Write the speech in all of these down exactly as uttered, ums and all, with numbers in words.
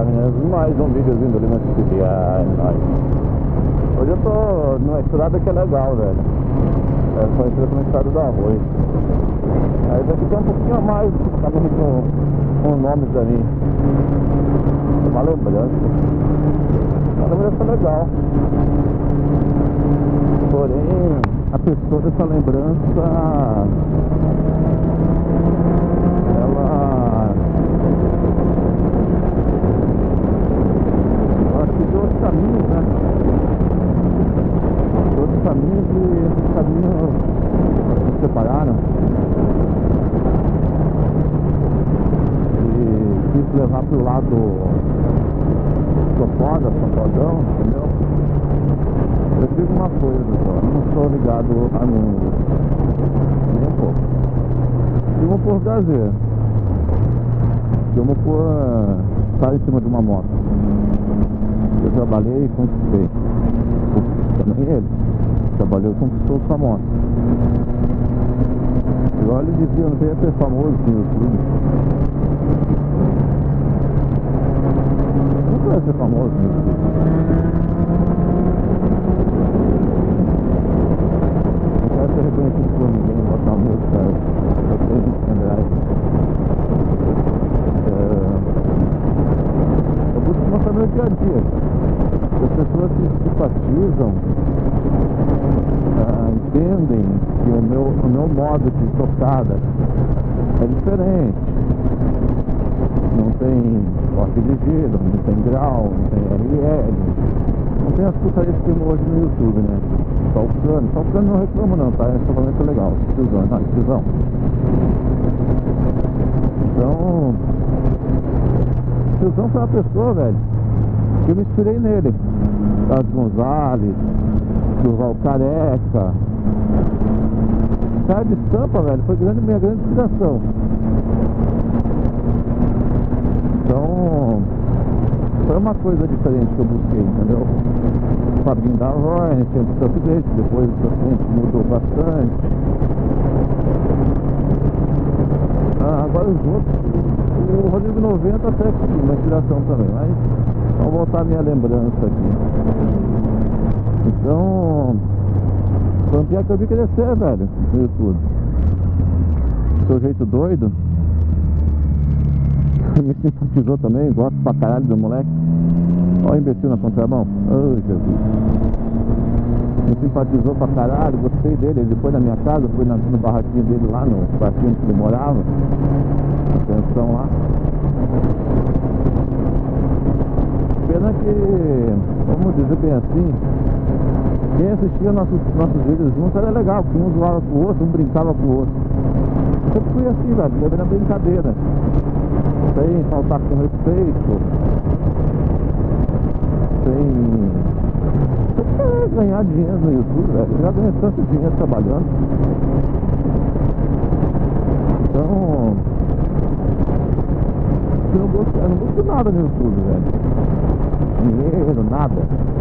Fala, meninas, mais um videozinho do Lima T V. Ai, nóis. Hoje eu tô numa estrada que é legal, velho. É só entrando na estrada do arroz. Aí daqui tem um pouquinho a mais, tá com, com nomes ali. Uma lembrança. Uma lembrança legal. Porém, a pessoa dessa lembrança, ela, eu acho que deu outros caminhos, né? Deu outros caminhos e esses caminhos se separaram. E quis levar pro lado foda, safadão, entendeu? Eu digo uma coisa só, eu não sou ligado a números, nem um pouco. Filmo por prazer, filmo por uh, estar em cima de uma moto. Eu trabalhei e conquistei. Também ele trabalhou e conquistou sua moto. Igual ele dizia, não queria ser famoso no YouTube. Não queria ser famoso no YouTube. Ser reconhecido por ninguém, botar música, eu tenho pendrive. Eu busco mostrar meu dia a dia. As pessoas que simpatizam, uh, entendem que o meu, o meu modo de tocada é diferente. Não tem corte dirigido, não tem grau, não tem R L. Não tem as putarias que tem hoje no YouTube, né? Só o cano, só o cano não reclamo não, tá? É totalmente legal. Tiozão, não, tiozão. Então, tiozão foi uma pessoa, velho, que eu me inspirei nele. Carlos Gonzalez, Durval Careca. Cara de estampa, velho, foi grande, minha grande inspiração. Então, foi uma coisa diferente que eu busquei, entendeu? O Fabinho da Roy, sempre o update, depois o paciente mudou bastante. Ah, agora os outros, o Rodrigo noventa até que sim, uma inspiração também, mas vamos voltar a minha lembrança aqui. Então, foi um dia que eu vi crescer, velho, no YouTube. Seu jeito doido. Me simpatizou também, gosto pra caralho do moleque. Olha o imbecil na contramão. Oh, Jesus. Me simpatizou pra caralho, gostei dele. Ele foi na minha casa, fui na, no barraquinho dele lá, no quartinho que ele morava. Atenção lá. Pena que, vamos dizer bem assim, quem assistia nossos, nossos vídeos juntos era legal, porque um zoava com o outro, um brincava com o outro. Eu sempre fui assim, velho, levei na brincadeira. Sem faltar com respeito, sem, sem ganhar dinheiro no YouTube, velho. Eu já ganhei tanto dinheiro trabalhando. Então, eu não busco, eu não busco nada no YouTube, velho. Dinheiro, nada.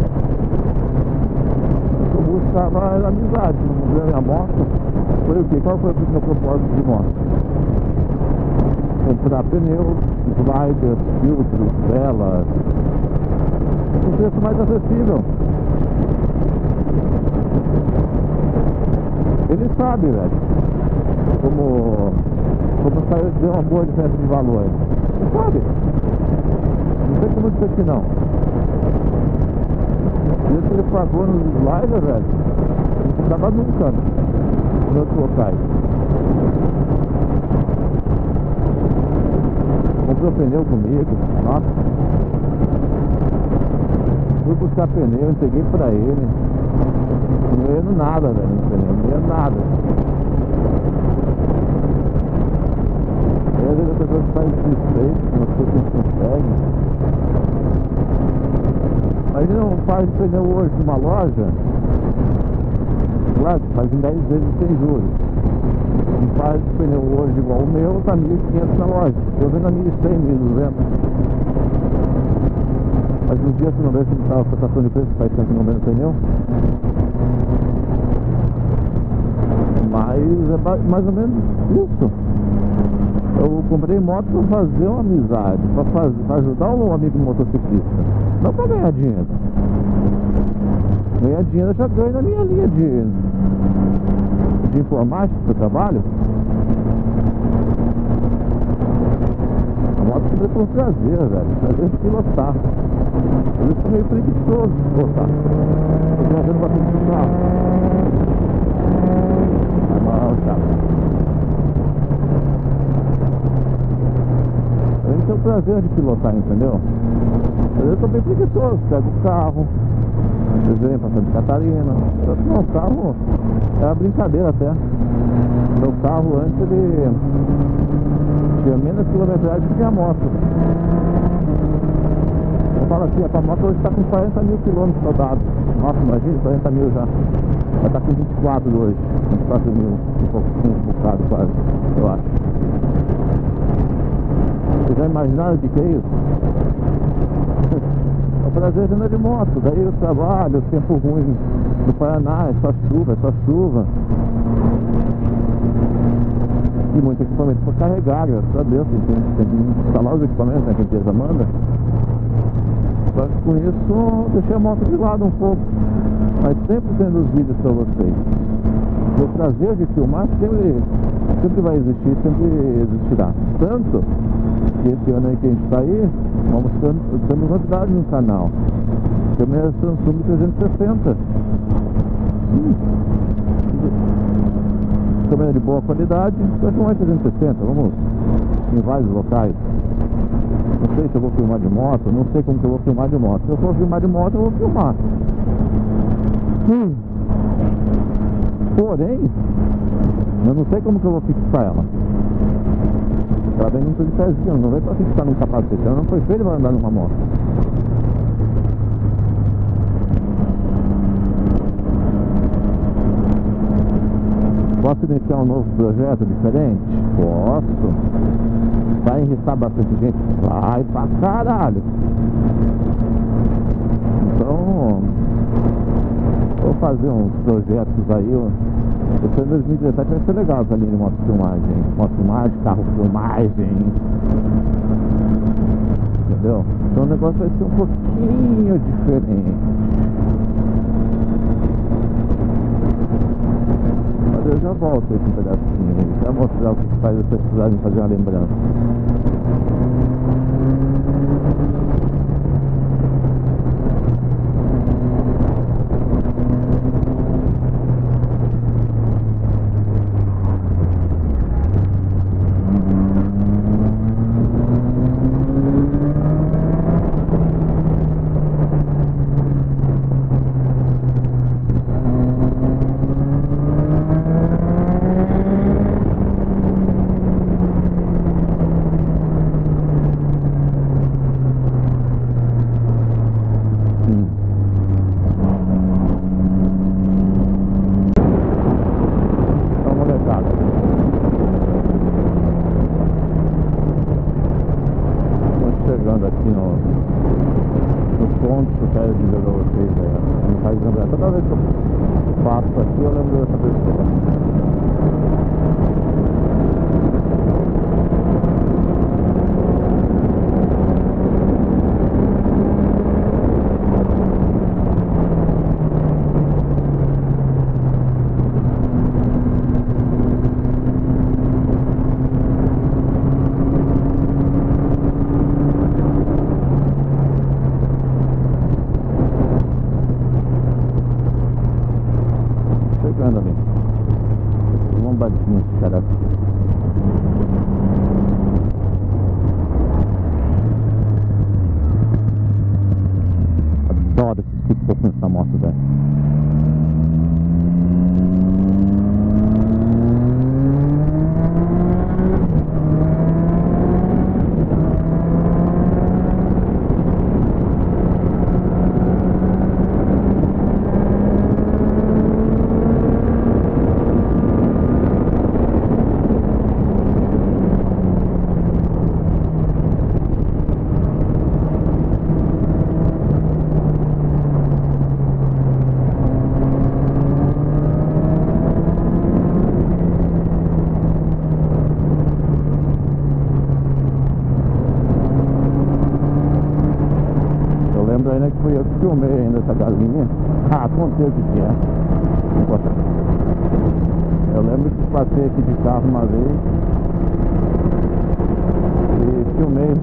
Eu buscava amizade. A minha moto foi o quê? Qual foi o meu propósito de moto? Comprar pneus, sliders, filtros, velas, um preço mais acessível. Ele sabe, velho, como, como saiu de uma boa diferença de valor. Ele sabe. Não tem como dizer que não. E isso ele pagou nos sliders, velho, não dava nunca nos outros locais. Comprou pneu comigo, nossa. Fui buscar pneu, entreguei pra ele. Não ganhando nada, velho, no pneu, não ganhando nada. Aí às vezes a pessoa faz desrespeito, umas coisas que a gente consegue. Imagina um par de pneu hoje numa loja, claro, faz em dez vezes sem juros. Um par de pneu hoje igual o meu tá mil e quinhentos na loja. Eu vendo a mil e cem, mil e duzentos. Mas uns dias você não vê se não tá a cotação de preço, faz tempo que não vendo pneu. Mas é mais ou menos isso. Eu comprei moto pra fazer uma amizade, pra, fazer, pra ajudar um amigo motociclista, não pra ganhar dinheiro. Ganhar dinheiro eu já ganho na minha linha de, de informática que eu trabalho. A moto sempre por prazer, velho. Prazer de pilotar. Por isso eu sou meio preguiçoso de pilotar. Tô viajando bastante de carro. Vai mal, cara. Eu tenho o prazer de pilotar, entendeu? Mas eu tô bem preguiçoso, pego o carro, desenho pra Santa Catarina. Não, o carro é uma brincadeira até. Meu carro antes ele tinha menos quilometragem que a moto. Eu falo assim, a tua moto hoje tá com quarenta mil quilômetros rodados. Nossa, imagina, quarenta mil já. Ela tá com vinte e quatro hoje. vinte e quatro mil, um pouquinho, um bocado quase, eu acho. Vocês já imaginaram o que, que é isso? É o prazer de andar de moto. Daí eu trabalho, o tempo ruim do Paraná, é só chuva, é só chuva. E muito equipamento para carregar, graças a Deus. Tem, tem que instalar os equipamentos, né, que a empresa manda. Só que com isso deixei a moto de lado um pouco. Mas sempre tendo os vídeos para vocês. O prazer de filmar sempre, sempre vai existir, sempre existirá. Tanto que esse ano aí que a gente está aí, vamos tendo novidades no canal. Câmera Samsung trezentos e sessenta. Hum. Câmera de boa qualidade, vai filmar em trezentos e sessenta, vamos em vários locais. Não sei se eu vou filmar de moto, não sei como que eu vou filmar de moto. Se eu for filmar de moto, eu vou filmar. Hum. Porém, eu não sei como que eu vou fixar ela. Ela vem muito de pezinho, não vem pra fixar num capacete. Ela não foi feita pra andar numa moto. Posso iniciar um novo projeto diferente? Posso. Vai enricar bastante gente? Vai pra caralho. Então, vou fazer uns projetos aí. Esse ano dois mil e dezessete vai ser legal essa linha de moto filmagem. Moto filmagem, carro filmagem. Entendeu? Então o negócio vai ser um pouquinho diferente. Mas eu já volto esse pedacinho. Já mostrar o que faz vocês precisarem fazer uma lembrança. Chegando aqui no, nos pontos que eu quero dizer pra vocês, né? Me faz lembrar. Toda vez que eu passo aqui, eu lembro dessa pessoa. Chegando ali, lombadinho esse cara aqui. Adoro esses pipocos nessa moto, velho. filmei ainda essa galinha. Ah, contei o que que é. Não importa. Eu lembro que passei aqui de carro uma vez e filmei.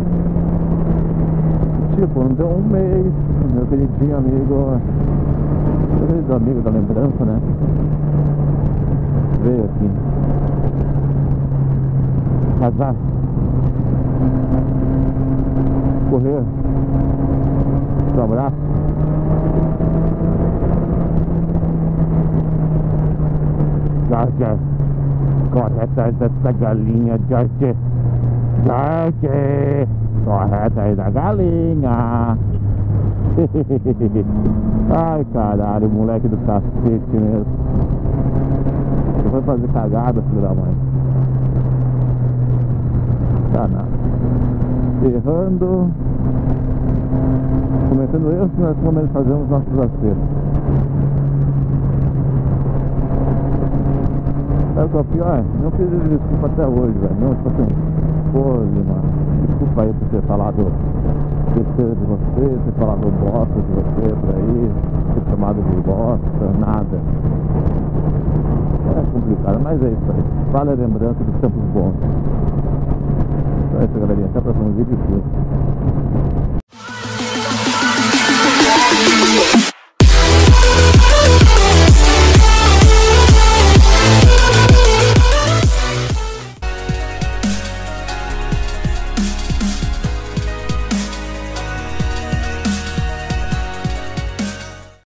Tipo, não deu um mês, meu queridinho amigo, querido amigo da lembrança, né? Veio aqui. Casar. Correr. Um abraço. Jorge, corre atrás dessa galinha, Jorge. Jorge, corre atrás da galinha. Ai, caralho, moleque do cacete mesmo. Você foi fazer cagada, filho da mãe. Tá nada. Errando. Cometendo erros que nós realmente fazemos nossos acertos. Sabe o que é o pior? Não pedi desculpa até hoje, velho. Não, tipo assim, pô, mano, desculpa aí por ter falado besteira de você, ter falado bosta de você por aí, ter chamado de bosta, nada. É complicado, mas é isso aí. Vale a lembrança dos tempos bons. Então é isso, galerinha. Até o próximo vídeo e fui.